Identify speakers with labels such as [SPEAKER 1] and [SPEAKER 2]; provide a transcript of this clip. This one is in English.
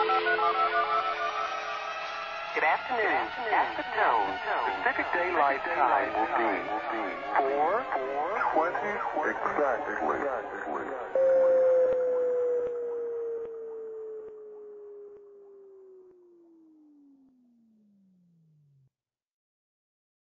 [SPEAKER 1] Good afternoon. At the tone, Pacific Daylight Time will be 4:20 exactly.